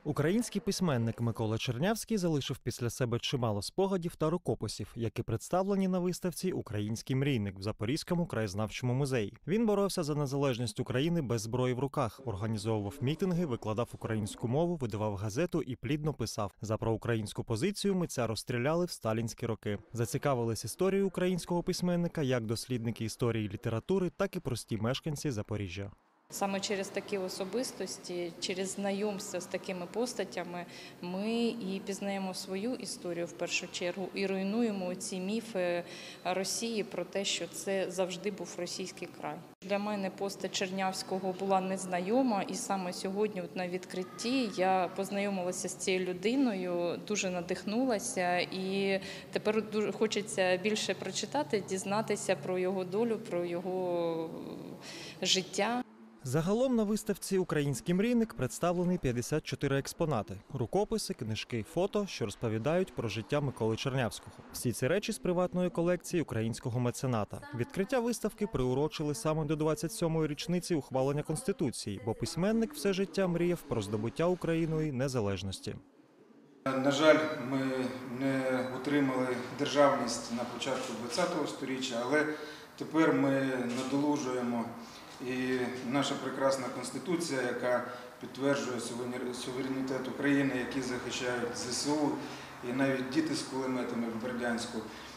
Український письменник Микола Чернявський залишив після себе чимало спогадів та рукописів, які представлені на виставці «Український мрійник» в Запорізькому краєзнавчому музеї. Він боровся за незалежність України без зброї в руках, організовував мітинги, викладав українську мову, видавав газету і плідно писав. За проукраїнську позицію митця розстріляли в сталінські роки. Зацікавились історією українського письменника як дослідники історії літератури, так і прості мешканці Запоріжжя. Саме через такі особистості, через знайомство з такими постатями ми і пізнаємо свою історію в першу чергу і руйнуємо ці міфи Росії про те, що це завжди був російський край. Для мене постать Чернявського була незнайома, і саме сьогодні на відкритті я познайомилася з цією людиною, дуже надихнулася, і тепер дуже хочеться більше прочитати, дізнатися про його долю, про його життя. Загалом на виставці «Український мрійник» представлені 54 експонати – рукописи, книжки, фото, що розповідають про життя Миколи Чернявського. Всі ці речі з приватної колекції українського мецената. Відкриття виставки приурочили саме до 27-ї річниці ухвалення Конституції, бо письменник все життя мріяв про здобуття Україною незалежності. На жаль, ми не отримали державність на початку ХХ століття, але тепер ми надолужуємо. І наша прекрасна Конституція, яка підтверджує суверенітет України, які захищають ЗСУ, і навіть діти з кулеметами в Бердянську,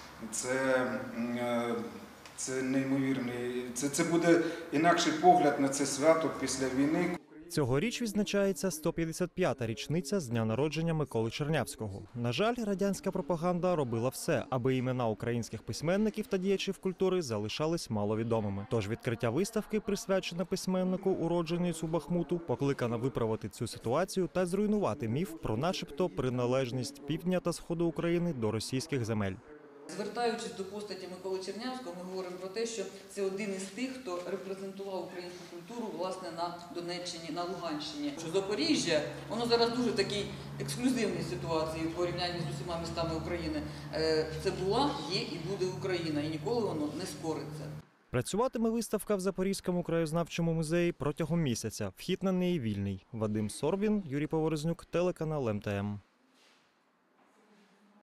це неймовірний, це буде інакший погляд на це свято після війни. Цьогоріч відзначається 155-та річниця з дня народження Миколи Чернявського. На жаль, радянська пропаганда робила все, аби імена українських письменників та діячів культури залишались маловідомими. Тож відкриття виставки, присвячене письменнику, уродженцю Бахмуту, покликано виправити цю ситуацію та зруйнувати міф про начебто приналежність півдня та сходу України до російських земель. Звертаючись до постаті Миколи Чернявського, ми говоримо про те, що це один із тих, хто репрезентував українську культуру, власне, на Донеччині, на Луганщині. Запоріжжя, воно зараз дуже в такій ексклюзивній ситуації в порівнянні з усіма містами України. Це була, є і буде Україна, і ніколи воно не скориться. Працюватиме виставка в Запорізькому краєзнавчому музеї протягом місяця. Вхід на неї вільний. Вадим Сорбін, Юрій Поворознюк, телеканал МТМ.